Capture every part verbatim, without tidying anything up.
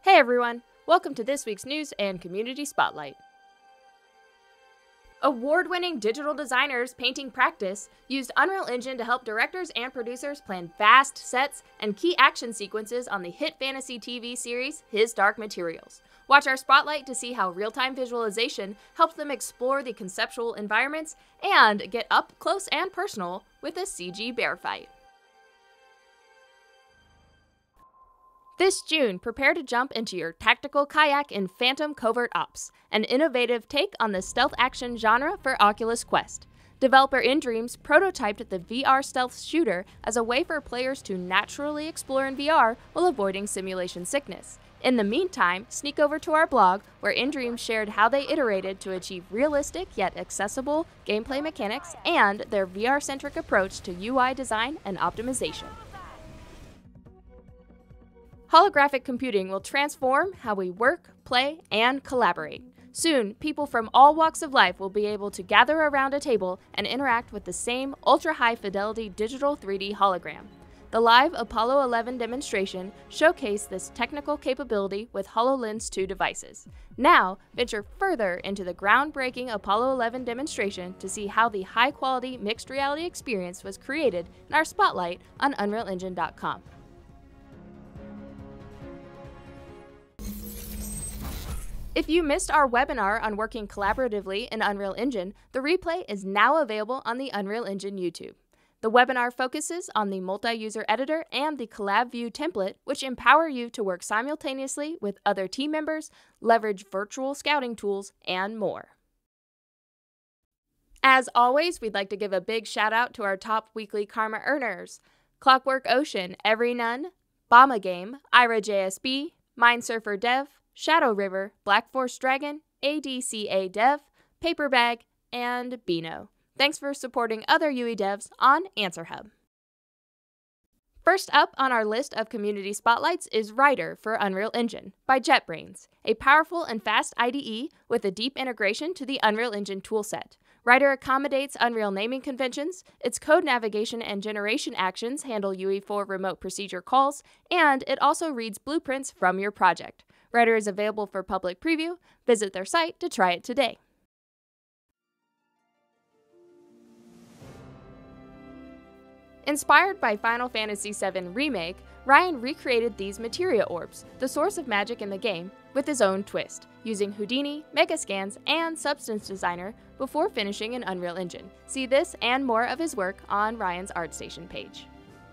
Hey everyone! Welcome to this week's News and Community Spotlight. Award-winning digital designers Painting Practice used Unreal Engine to help directors and producers plan vast sets and key action sequences on the hit fantasy T V series His Dark Materials. Watch our spotlight to see how real-time visualization helped them explore the conceptual environments and get up close and personal with a C G bear fight. This June, prepare to jump into your tactical kayak in Phantom Covert Ops, an innovative take on the stealth action genre for Oculus Quest. Developer nDreams prototyped the V R stealth shooter as a way for players to naturally explore in V R while avoiding simulation sickness. In the meantime, sneak over to our blog, where nDreams shared how they iterated to achieve realistic yet accessible gameplay mechanics and their V R-centric approach to U I design and optimization. Holographic computing will transform how we work, play, and collaborate. Soon, people from all walks of life will be able to gather around a table and interact with the same ultra-high-fidelity digital three D hologram. The live Apollo eleven demonstration showcased this technical capability with HoloLens two devices. Now, venture further into the groundbreaking Apollo eleven demonstration to see how the high-quality mixed reality experience was created in our spotlight on Unreal Engine dot com. If you missed our webinar on working collaboratively in Unreal Engine, the replay is now available on the Unreal Engine YouTube. The webinar focuses on the multi-user editor and the Collab View template, which empower you to work simultaneously with other team members, leverage virtual scouting tools, and more. As always, we'd like to give a big shout out to our top weekly Karma earners: Clockwork Ocean, Every Nun, Bama Game, Ira J S B, Mindsurfer Dev, Shadow River, Black Force Dragon, A D C A Dev, Paperbag, and Beano. Thanks for supporting other U E devs on AnswerHub. First up on our list of community spotlights is Rider for Unreal Engine by Jetbrains, a powerful and fast I D E with a deep integration to the Unreal Engine toolset. Rider accommodates Unreal naming conventions, its code navigation and generation actions handle U E four remote procedure calls, and it also reads blueprints from your project. Rider is available for public preview. Visit their site to try it today. Inspired by Final Fantasy seven Remake, Ryan recreated these Materia Orbs, the source of magic in the game, with his own twist, using Houdini, Megascans, and Substance Designer before finishing in Unreal Engine. See this and more of his work on Ryan's ArtStation page.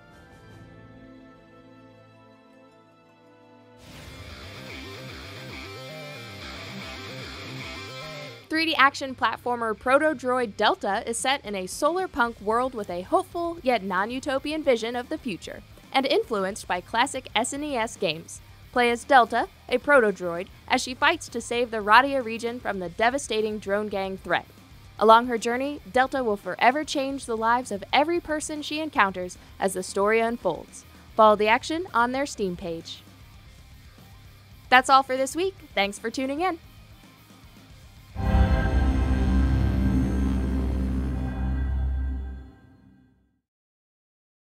three D action platformer Protodroid DeLTA is set in a solar punk world with a hopeful yet non-utopian vision of the future, and influenced by classic S N E S games. Play as DeLTA, a protodroid, as she fights to save the Radia region from the devastating drone gang threat. Along her journey, DeLTA will forever change the lives of every person she encounters as the story unfolds. Follow the action on their Steam page. That's all for this week. Thanks for tuning in.